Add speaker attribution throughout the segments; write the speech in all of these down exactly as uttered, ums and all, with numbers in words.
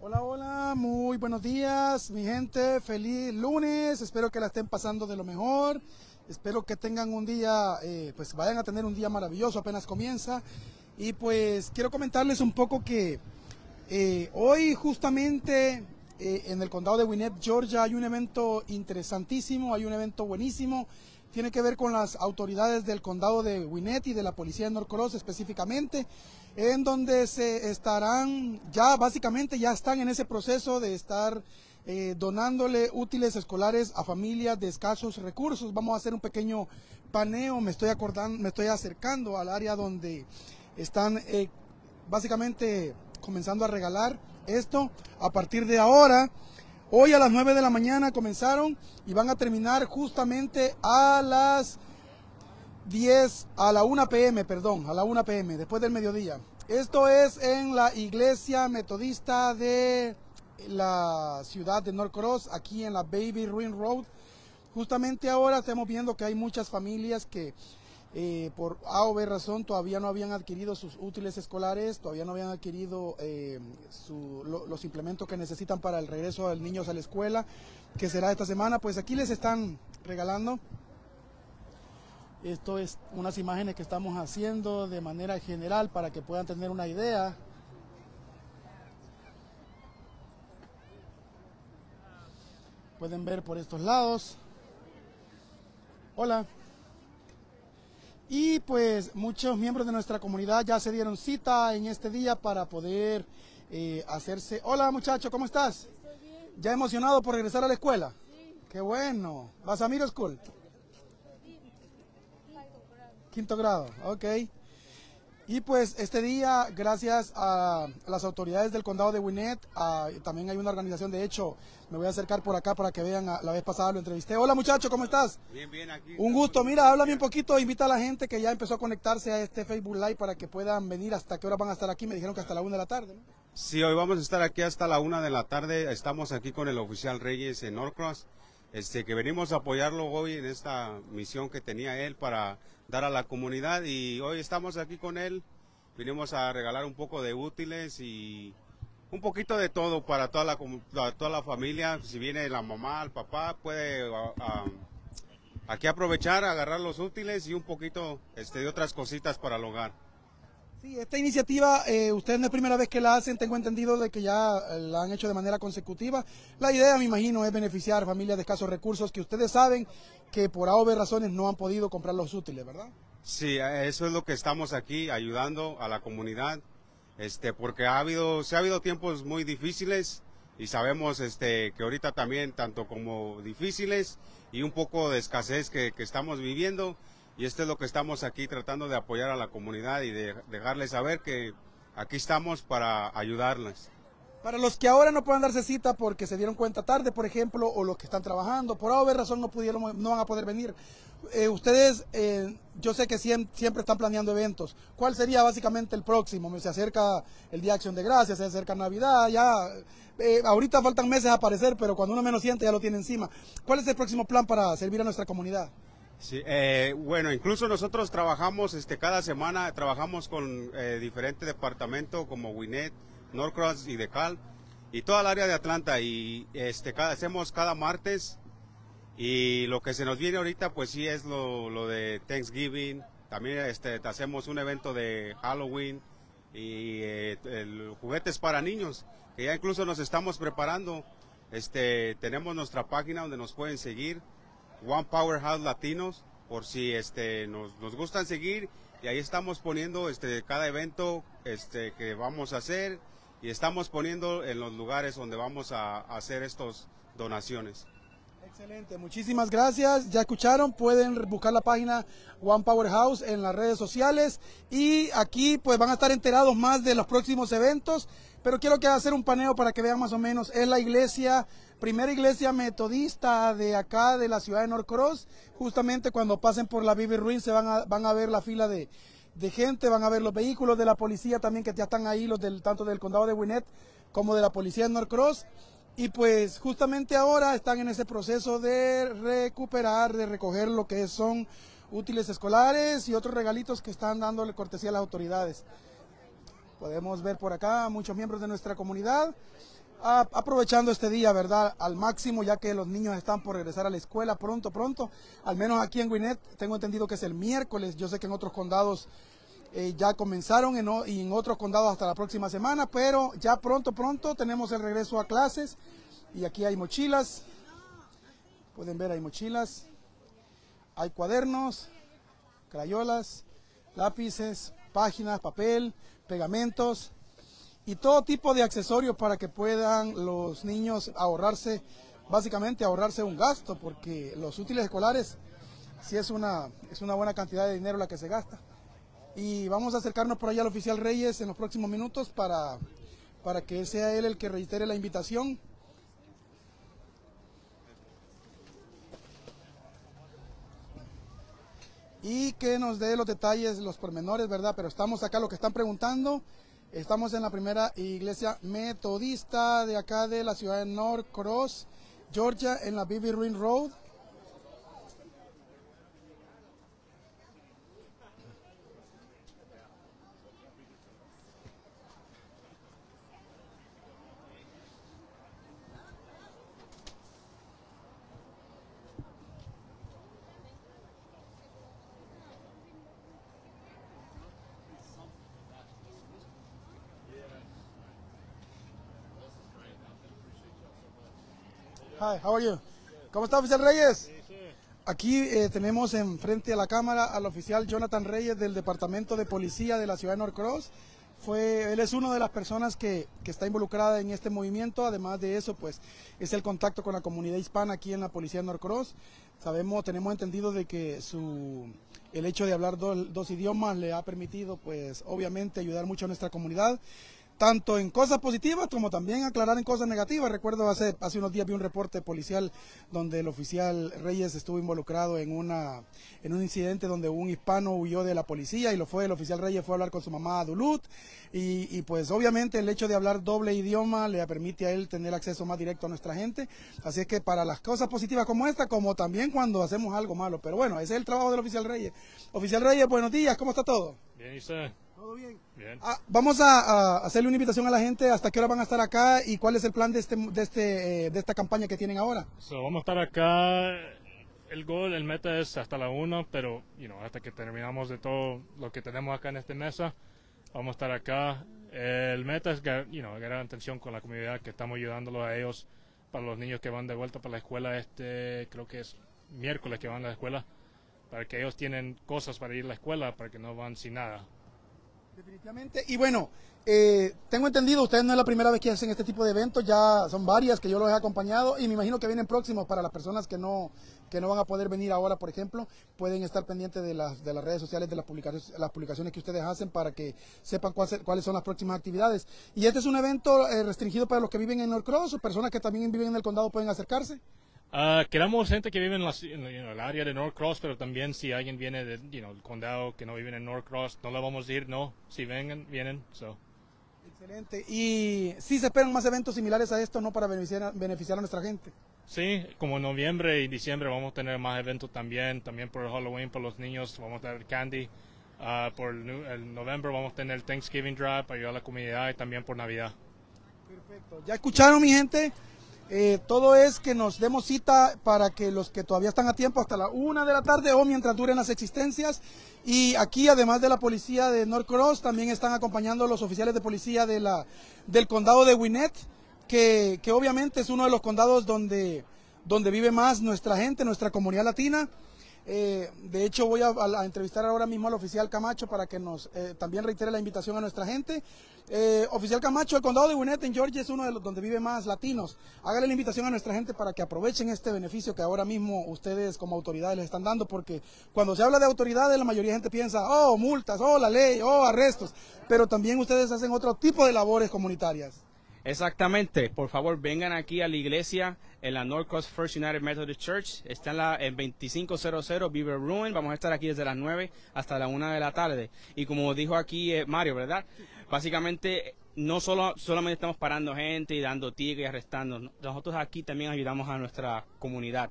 Speaker 1: Hola, hola, muy buenos días, mi gente, feliz lunes, espero que la estén pasando de lo mejor, espero que tengan un día, eh, pues vayan a tener un día maravilloso, apenas comienza, y pues quiero comentarles un poco que eh, hoy justamente eh, en el condado de Gwinnett, Georgia, hay un evento interesantísimo, hay un evento buenísimo, tiene que ver con las autoridades del condado de Gwinnett y de la policía de Norcross específicamente, en donde se estarán, ya básicamente ya están en ese proceso de estar eh, donándole útiles escolares a familias de escasos recursos. Vamos a hacer un pequeño paneo, me estoy acordando, me estoy acercando al área donde están eh, básicamente comenzando a regalar esto a partir de ahora. Hoy a las nueve de la mañana comenzaron y van a terminar justamente a las diez, a la una pe eme, perdón, a la una pe eme, después del mediodía. Esto es en la iglesia metodista de la ciudad de Norcross, aquí en la Baby Ruin Road. Justamente ahora estamos viendo que hay muchas familias que eh, por A o B razón todavía no habían adquirido sus útiles escolares, todavía no habían adquirido eh, su, lo, los implementos que necesitan para el regreso de niños a la escuela, que será esta semana. Pues aquí les están regalando. Esto es unas imágenes que estamos haciendo de manera general para que puedan tener una idea. Pueden ver por estos lados. Hola. Y pues muchos miembros de nuestra comunidad ya se dieron cita en este día para poder eh, hacerse... Hola muchacho, ¿cómo estás?
Speaker 2: Estoy bien.
Speaker 1: ¿Ya emocionado por regresar a la escuela?
Speaker 2: Sí.
Speaker 1: Qué bueno. ¿Vas a middle school?
Speaker 2: Sí. Quinto grado.
Speaker 1: Quinto grado, ok. Y pues este día, gracias a las autoridades del condado de Gwinnett, a, también hay una organización, de hecho, me voy a acercar por acá para que vean, a, la vez pasada lo entrevisté. Hola muchacho, ¿cómo estás?
Speaker 3: Bien, bien, aquí.
Speaker 1: Un gusto, mira, háblame un poquito, invita a la gente que ya empezó a conectarse a este Facebook Live para que puedan venir. ¿Hasta qué hora van a estar aquí? Me dijeron que hasta la una de la tarde, ¿no?
Speaker 3: Sí, hoy vamos a estar aquí hasta la una de la tarde. Estamos aquí con el oficial Reyes en Norcross, este, que venimos a apoyarlo hoy en esta misión que tenía él para dar a la comunidad, y hoy estamos aquí con él. Vinimos a regalar un poco de útiles y un poquito de todo para toda la, toda la familia. Si viene la mamá, el papá, puede uh, uh, aquí aprovechar, agarrar los útiles y un poquito este, de otras cositas para el hogar.
Speaker 1: Sí, esta iniciativa, eh, ustedes no es primera vez que la hacen, tengo entendido de que ya eh, la han hecho de manera consecutiva. La idea, me imagino, es beneficiar a familias de escasos recursos que ustedes saben que por A o B razones no han podido comprar los útiles, ¿verdad?
Speaker 3: Sí, eso es lo que estamos aquí ayudando a la comunidad, este, porque ha habido, se ha habido tiempos muy difíciles y sabemos este, que ahorita también tanto como difíciles y un poco de escasez que, que estamos viviendo, y esto es lo que estamos aquí tratando de apoyar a la comunidad y de dejarles saber que aquí estamos para ayudarles.
Speaker 1: Para los que ahora no puedan darse cita porque se dieron cuenta tarde, por ejemplo, o los que están trabajando, por A o B razón no pudieron, no van a poder venir. Eh, ustedes, eh, yo sé que siempre, siempre están planeando eventos. ¿Cuál sería básicamente el próximo? Se acerca el Día de Acción de Gracias, se acerca Navidad, ya, eh, ahorita faltan meses a aparecer, pero cuando uno menos siente ya lo tiene encima. ¿Cuál es el próximo plan para servir a nuestra comunidad?
Speaker 3: Sí, eh, bueno, incluso nosotros trabajamos, este, cada semana trabajamos con eh, diferentes departamentos como Gwinnett, Norcross y DeKalb y toda el área de Atlanta, y este cada, hacemos cada martes, y lo que se nos viene ahorita pues sí es lo, lo de Thanksgiving. También este, hacemos un evento de Halloween y eh, el, juguetes para niños, que ya incluso nos estamos preparando. Este, tenemos nuestra página donde nos pueden seguir, One Powerhouse Latinos, por si este, nos, nos gustan seguir, y ahí estamos poniendo este, cada evento este, que vamos a hacer, y estamos poniendo en los lugares donde vamos a, a hacer estas donaciones.
Speaker 1: Excelente, muchísimas gracias. Ya escucharon, pueden buscar la página One Powerhouse en las redes sociales, y aquí pues van a estar enterados más de los próximos eventos, pero quiero que hacer un paneo para que vean más o menos. Es la iglesia, primera iglesia metodista de acá de la ciudad de Norcross. Justamente cuando pasen por la Baby Ruin se van a, van a ver la fila de, de gente, van a ver los vehículos de la policía también que ya están ahí, los del tanto del condado de Gwinnett como de la policía de Norcross. Y pues justamente ahora están en ese proceso de recuperar, de recoger lo que son útiles escolares y otros regalitos que están dándole cortesía a las autoridades. Podemos ver por acá muchos miembros de nuestra comunidad a, aprovechando este día, ¿verdad? Al máximo, ya que los niños están por regresar a la escuela pronto, pronto. Al menos aquí en Gwinnett tengo entendido que es el miércoles. Yo sé que en otros condados eh, ya comenzaron en, y en otros condados hasta la próxima semana, pero ya pronto, pronto tenemos el regreso a clases. Y aquí hay mochilas. Pueden ver, hay mochilas. Hay cuadernos, crayolas, lápices, páginas, papel, pegamentos y todo tipo de accesorios para que puedan los niños ahorrarse, básicamente ahorrarse un gasto, porque los útiles escolares sí es una, es una buena cantidad de dinero la que se gasta. Y vamos a acercarnos por allá al oficial Reyes en los próximos minutos para, para que sea él el que reitere la invitación. Y que nos dé los detalles, los pormenores, ¿verdad? Pero estamos acá, lo que están preguntando, estamos en la primera iglesia metodista de acá de la ciudad de North Cross, Georgia, en la Bibby Ruin Road. Hi, how are you? ¿Cómo está, oficial Reyes? Aquí eh, tenemos enfrente a la cámara al oficial Jonathan Reyes del Departamento de Policía de la ciudad de North Cross. Fue, él es una de las personas que, que está involucrada en este movimiento. Además de eso, pues es el contacto con la comunidad hispana aquí en la policía de North Cross. Sabemos, tenemos entendido de que su, el hecho de hablar do, dos idiomas le ha permitido, pues obviamente, ayudar mucho a nuestra comunidad, tanto en cosas positivas como también aclarar en cosas negativas. Recuerdo hace, hace unos días vi un reporte policial donde el oficial Reyes estuvo involucrado en, una, en un incidente donde un hispano huyó de la policía y lo fue, el oficial Reyes fue a hablar con su mamá Duluth y, y pues obviamente el hecho de hablar doble idioma le permite a él tener acceso más directo a nuestra gente. Así es que para las cosas positivas como esta, como también cuando hacemos algo malo, pero bueno, ese es el trabajo del oficial Reyes. Oficial Reyes, buenos días, ¿cómo está todo?
Speaker 4: Bien, ¿y usted?
Speaker 1: ¿Todo bien?
Speaker 4: Bien.
Speaker 1: Ah, vamos a, a hacerle una invitación a la gente, hasta qué hora van a estar acá y cuál es el plan de este de este eh, de esta campaña que tienen ahora.
Speaker 4: So, vamos a estar acá, el gol, el meta es hasta la una, pero you know, hasta que terminamos de todo lo que tenemos acá en esta mesa, vamos a estar acá. El meta es you know, ganar atención con la comunidad, que estamos ayudándolos a ellos, para los niños que van de vuelta para la escuela, este creo que es miércoles que van a la escuela, para que ellos tienen cosas para ir a la escuela, para que no van sin nada.
Speaker 1: Definitivamente. Y bueno, eh, tengo entendido, ustedes no es la primera vez que hacen este tipo de eventos, ya son varias que yo los he acompañado y me imagino que vienen próximos para las personas que no que no van a poder venir ahora, por ejemplo, pueden estar pendientes de las de las redes sociales, de las publicaciones, las publicaciones que ustedes hacen para que sepan cuál, cuáles son las próximas actividades. Y este es un evento eh, restringido para los que viven en North Cross o personas que también viven en el condado pueden acercarse.
Speaker 4: Uh, queremos gente que vive en, la, en you know, el área de North Cross, pero también si alguien viene del you know, condado que no vive en North Cross, no le vamos a ir, no, si vengan, vienen. So.
Speaker 1: Excelente. ¿Y si se esperan más eventos similares a esto, no para beneficiar, beneficiar a nuestra gente?
Speaker 4: Sí, como en noviembre y diciembre vamos a tener más eventos también, también por el Halloween, por los niños, vamos a tener candy. Uh, por el, el noviembre vamos a tener el Thanksgiving Drive para ayudar a la comunidad y también por Navidad.
Speaker 1: Perfecto. ¿Ya escucharon, mi gente? Eh, todo es que nos demos cita para que los que todavía están a tiempo hasta la una de la tarde o mientras duren las existencias. Y aquí, además de la policía de North Cross, también están acompañando los oficiales de policía de la, del condado de Gwinnett, que, que obviamente es uno de los condados donde, donde vive más nuestra gente, nuestra comunidad latina. Eh, de hecho, voy a, a, a entrevistar ahora mismo al oficial Camacho para que nos eh, también reitere la invitación a nuestra gente. Eh, oficial Camacho, el condado de Gwinnett en Georgia es uno de los donde vive más latinos. Hágale la invitación a nuestra gente para que aprovechen este beneficio que ahora mismo ustedes como autoridades les están dando, porque cuando se habla de autoridades la mayoría de gente piensa, oh, multas, oh, la ley, oh, arrestos, pero también ustedes hacen otro tipo de labores comunitarias.
Speaker 5: Exactamente, por favor vengan aquí a la iglesia en la North Cross First United Methodist Church, está en la en veinticinco cero cero Beaver Ruin, vamos a estar aquí desde las nueve hasta la una de la tarde. Y como dijo aquí eh, Mario, ¿verdad? Básicamente no solo solamente estamos parando gente y dando tickets y arrestando, nosotros aquí también ayudamos a nuestra comunidad.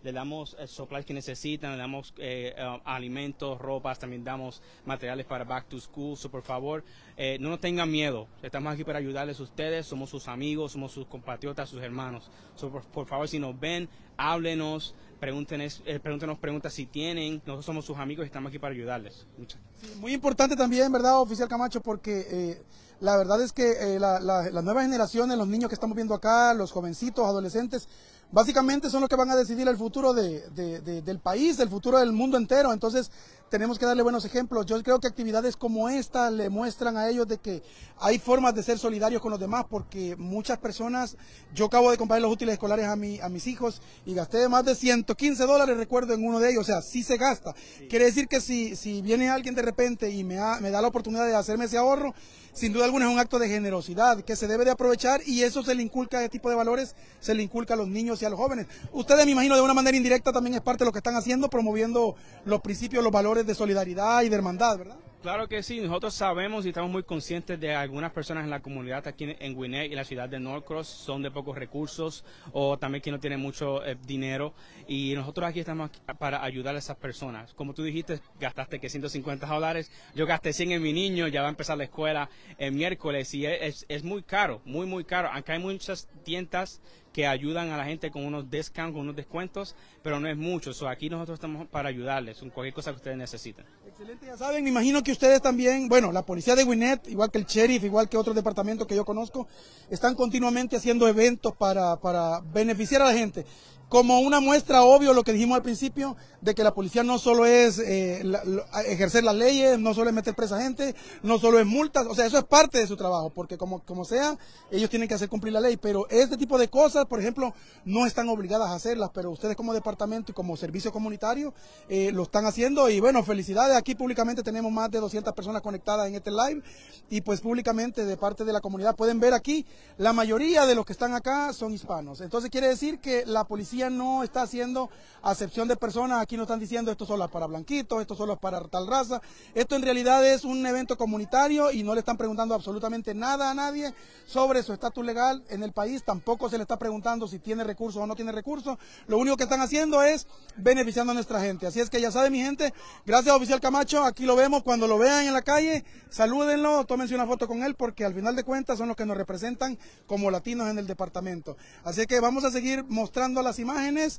Speaker 5: le damos eh, supplies que necesitan, le damos eh, uh, alimentos, ropas, también damos materiales para back to school. So, por favor, eh, no nos tengan miedo, estamos aquí para ayudarles a ustedes, somos sus amigos, somos sus compatriotas, sus hermanos. So, por, por favor, si nos ven, háblenos, pregúntenos, eh, pregúntenos preguntas si tienen, nosotros somos sus amigos y estamos aquí para ayudarles. Muchas
Speaker 1: Sí, muy importante también, ¿verdad, oficial Camacho? Porque eh, la verdad es que eh, la, la, las nuevas generaciones, los niños que estamos viendo acá, los jovencitos, adolescentes, básicamente son los que van a decidir el futuro de, de, de, del país, el futuro del mundo entero. Entonces tenemos que darle buenos ejemplos. Yo creo que actividades como esta le muestran a ellos de que hay formas de ser solidarios con los demás, porque muchas personas, yo acabo de comprar los útiles escolares a, mi, a mis hijos y gasté más de ciento quince dólares, recuerdo, en uno de ellos. O sea, sí se gasta. Sí. Quiere decir que si, si viene alguien de repente y me, ha, me da la oportunidad de hacerme ese ahorro, sin duda alguna es un acto de generosidad que se debe de aprovechar, y eso se le inculca, ese tipo de valores se le inculca a los niños y a los jóvenes. Ustedes, me imagino, de una manera indirecta también es parte de lo que están haciendo, promoviendo los principios, los valores de solidaridad y de hermandad, ¿verdad?
Speaker 5: Claro que sí, nosotros sabemos y estamos muy conscientes de algunas personas en la comunidad aquí en Gwinnett y la ciudad de Norcross son de pocos recursos o también que no tienen mucho eh, dinero, y nosotros aquí estamos para ayudar a esas personas. Como tú dijiste, gastaste que ciento cincuenta dólares, yo gasté cien en mi niño, ya va a empezar la escuela el miércoles y es, es muy caro, muy muy caro, aunque hay muchas tiendas que ayudan a la gente con unos discounts, con unos descuentos, pero no es mucho. So, aquí nosotros estamos para ayudarles con cualquier cosa que ustedes necesiten.
Speaker 1: Excelente, ya saben, me imagino que ustedes también, bueno, la policía de Gwinnett, igual que el sheriff, igual que otros departamentos que yo conozco, están continuamente haciendo eventos para, para beneficiar a la gente. Como una muestra, obvio, lo que dijimos al principio, de que la policía no solo es eh, la, lo, ejercer las leyes, no solo es meter presa a gente, no solo es multas, o sea, eso es parte de su trabajo, porque como, como sea, ellos tienen que hacer cumplir la ley, pero este tipo de cosas, por ejemplo, no están obligadas a hacerlas, pero ustedes como departamento y como servicio comunitario eh, lo están haciendo, y bueno, felicidades. Aquí públicamente tenemos más de doscientas personas conectadas en este live, y pues públicamente de parte de la comunidad pueden ver aquí, la mayoría de los que están acá son hispanos, entonces quiere decir que la policía no está haciendo acepción de personas. Aquí no están diciendo esto solo es para blanquitos, esto solo es para tal raza. Esto en realidad es un evento comunitario y no le están preguntando absolutamente nada a nadie sobre su estatus legal en el país. Tampoco se le está preguntando si tiene recursos o no tiene recursos. Lo único que están haciendo es beneficiando a nuestra gente. Así es que ya saben, mi gente, gracias, oficial Camacho. Aquí lo vemos. Cuando lo vean en la calle, salúdenlo, tómense una foto con él, porque al final de cuentas son los que nos representan como latinos en el departamento. Así que vamos a seguir mostrando las imágenes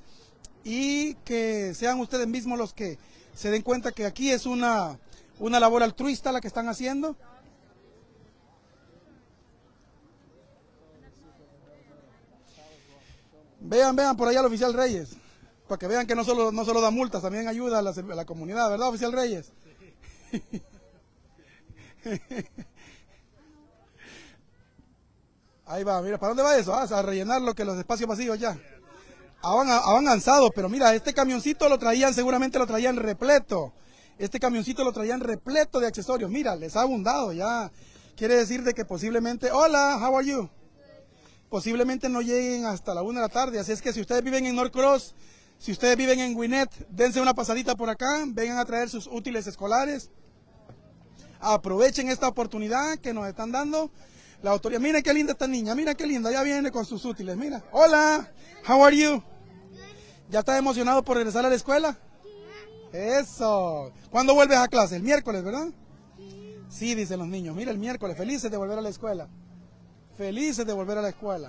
Speaker 1: y que sean ustedes mismos los que se den cuenta que aquí es una, una labor altruista la que están haciendo. Vean, vean por allá al oficial Reyes, para que vean que no solo, no solo da multas, también ayuda a la, a la comunidad, ¿verdad, oficial Reyes? Ahí va, mira, ¿para dónde va eso? Ah, a rellenar lo que los espacios vacíos ya. Han avanzado, pero mira, este camioncito lo traían, seguramente lo traían repleto. Este camioncito lo traían repleto de accesorios. Mira, les ha abundado ya. Quiere decir de que posiblemente, hola, how are you? Posiblemente no lleguen hasta la una de la tarde. Así es que si ustedes viven en Norcross, si ustedes viven en Gwinnett, dense una pasadita por acá, vengan a traer sus útiles escolares. Aprovechen esta oportunidad que nos están dando la autoridad. Mira qué linda esta niña, mira qué linda, ya viene con sus útiles, mira. Hola, how are you? ¿Ya estás emocionado por regresar a la escuela? Eso. ¿Cuándo vuelves a clase? El miércoles, ¿verdad? Sí, dicen los niños. Mira, el miércoles, felices de volver a la escuela. Felices de volver a la escuela.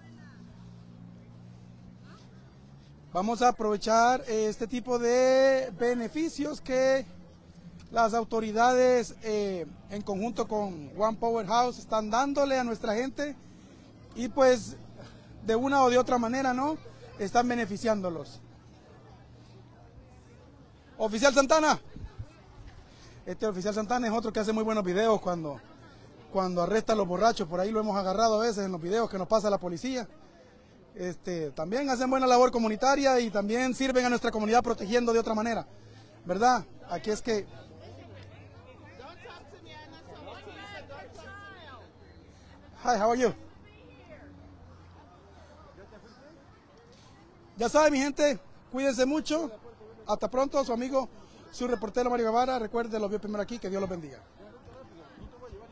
Speaker 1: Vamos a aprovechar este tipo de beneficios que las autoridades eh, en conjunto con One Power House están dándole a nuestra gente, y pues de una o de otra manera, ¿no?, están beneficiándolos. Oficial Santana. Este oficial Santana es otro que hace muy buenos videos cuando, cuando arresta a los borrachos. Por ahí lo hemos agarrado a veces en los videos que nos pasa la policía. Este, también hacen buena labor comunitaria y también sirven a nuestra comunidad protegiendo de otra manera, ¿verdad? Aquí es que... Hi, how are you? Ya saben, mi gente, cuídense mucho. Hasta pronto, su amigo, su reportero Mario Guevara. Recuerden, los vio primero aquí, que Dios los bendiga.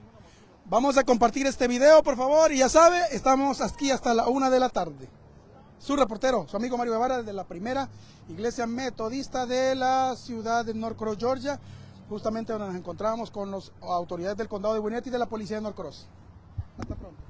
Speaker 1: Vamos a compartir este video, por favor, y ya sabe, estamos aquí hasta la una de la tarde. Su reportero, su amigo Mario Guevara, de la primera iglesia metodista de la ciudad de Norcross, Georgia, justamente donde nos encontramos con las autoridades del condado de Gwinnett y de la policía de Norcross. Hasta pronto.